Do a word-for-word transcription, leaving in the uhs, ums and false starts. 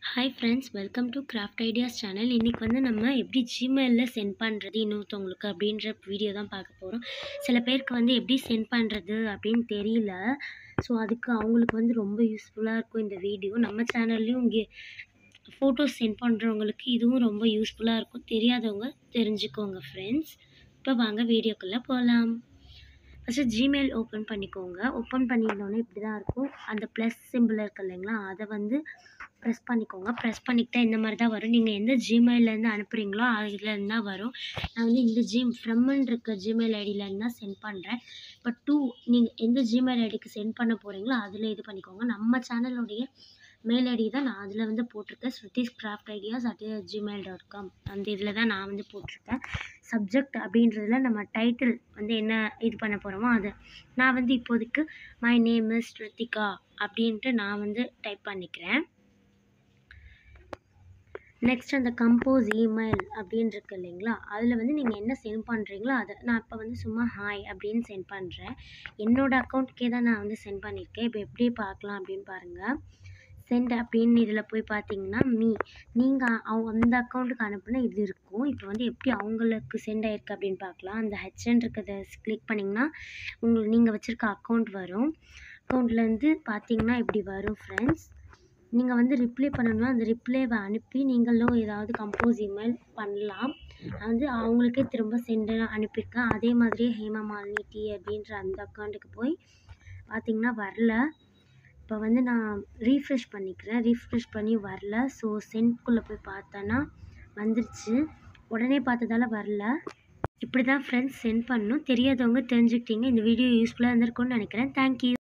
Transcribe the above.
Hi friends, welcome to craft ideas channel. இன்றைக்கி வந்து நம்ம எப்படி ஜிமெயிலில் சென்ட் பண்ணுறது இன்னொருத்தவங்களுக்கு அப்படின்ற வீடியோ தான் பார்க்க போகிறோம். சில பேருக்கு வந்து எப்படி சென்ட் பண்ணுறது அப்படின்னு தெரியல. ஸோ அதுக்கு அவங்களுக்கு வந்து ரொம்ப யூஸ்ஃபுல்லாக இருக்கும் இந்த வீடியோ. நம்ம சேனல்லையும் இங்கே ஃபோட்டோஸ் சென்ட் பண்ணுறவங்களுக்கு இதுவும் ரொம்ப யூஸ்ஃபுல்லாக இருக்கும். தெரியாதவங்க தெரிஞ்சுக்கோங்க ஃப்ரெண்ட்ஸ். இப்போ வாங்க வீடியோக்குள்ளே போகலாம். ஃபஸ்ட்டு ஜிமெயில் ஓப்பன் பண்ணிக்கோங்க. ஓப்பன் பண்ணியிருந்தோன்னே இப்படி தான் இருக்கும். அந்த ப்ளஸ் சிம்பிள் இருக்குது இல்லைங்களா, அதை வந்து ப்ரெஸ் பண்ணிக்கோங்க. ப்ரெஸ் பண்ணிக்கிட்டா இந்த மாதிரி தான் வரும். நீங்கள் எந்த ஜிமெயிலேருந்து அனுப்புகிறீங்களோ அதுலேருந்து தான் வரும். நான் வந்து இந்த ஜி ஃப்ரம்ன்னு இருக்க ஜிமெயில் ஐடியிலேருந்து தான் சென்ட் பண்ணுறேன். இப்போ டூ நீங்கள் எந்த ஜிமெயில் ஐடிக்கு சென்ட் பண்ண போகிறீங்களோ அதில் இது பண்ணிக்கோங்க. நம்ம சேனலுடைய மெயில் ஐடி தான் நான் அதில் வந்து போட்டிருக்கேன். Shruti's craft ideas at Gmail dot com அந்த இதில் தான் நான் வந்து போட்டிருக்கேன். சப்ஜெக்ட் அப்படின்றதுல நம்ம டைட்டில் வந்து என்ன இது பண்ண போகிறோமோ அது நான் வந்து இப்போதைக்கு மை நேம் இஸ் ஸ்ருதிகா அப்படின்ட்டு நான் வந்து டைப் பண்ணிக்கிறேன். நெக்ஸ்ட் அந்த கம்போஸ் இமெயில் அப்படின்னு இருக்கு இல்லைங்களா, அதில் வந்து நீங்கள் என்ன சென்ட் பண்ணுறீங்களோ அதை நான் இப்போ வந்து சும்மா ஹாய் அப்படின்னு சென்ட் பண்ணுறேன். என்னோடய அக்கௌண்ட்டுக்கே தான் நான் வந்து சென்ட் பண்ணியிருக்கேன். இப்போ எப்படி பார்க்கலாம் அப்படின்னு பாருங்கள். சென்ட் அப்படின்னு இதில் போய் பார்த்தீங்கன்னா மீ நீங்கள் அவங்க அந்த அக்கௌண்ட்டுக்கு அனுப்புனா இது இருக்கும். இப்போ வந்து எப்படி அவங்களுக்கு சென்ட் ஆகிருக்கு அப்படின்னு பார்க்கலாம். அந்த ஹெச்என் இருக்கிறத கிளிக் பண்ணிங்கன்னா உங்களுக்கு நீங்கள் வச்சுருக்க அக்கௌண்ட் வரும். அக்கௌண்ட்லேருந்து பார்த்தீங்கன்னா இப்படி வரும் ஃப்ரெண்ட்ஸ். நீங்கள் வந்து ரிப்ளை பண்ணணும்னா அந்த ரிப்ளைவை அனுப்பி நீங்களும் ஏதாவது கம்போஸ் இமெயில் பண்ணலாம். வந்து அவங்களுக்கே திரும்ப சென்ட் அனுப்பியிருக்கேன். அதே மாதிரியே ஹேமா மாலினி டி அப்படின்ற அந்த அக்கௌண்ட்டுக்கு போய் பார்த்தீங்கன்னா வரல. இப்போ வந்து நான் ரீஃப்ரெஷ் பண்ணிக்கிறேன். ரீஃப்ரெஷ் பண்ணி வரல. ஸோ சென்ட்குள்ளே போய் பார்த்தேன்னா வந்துருச்சு. உடனே பார்த்ததால வரல. இப்படி தான் ஃப்ரெண்ட்ஸ் சென்ட் பண்ணணும். தெரியாதவங்க தெரிஞ்சுக்கிட்டீங்க. இந்த வீடியோ யூஸ்ஃபுல்லாக இருந்திருக்கும்னு நினைக்கிறேன். தேங்க்யூ.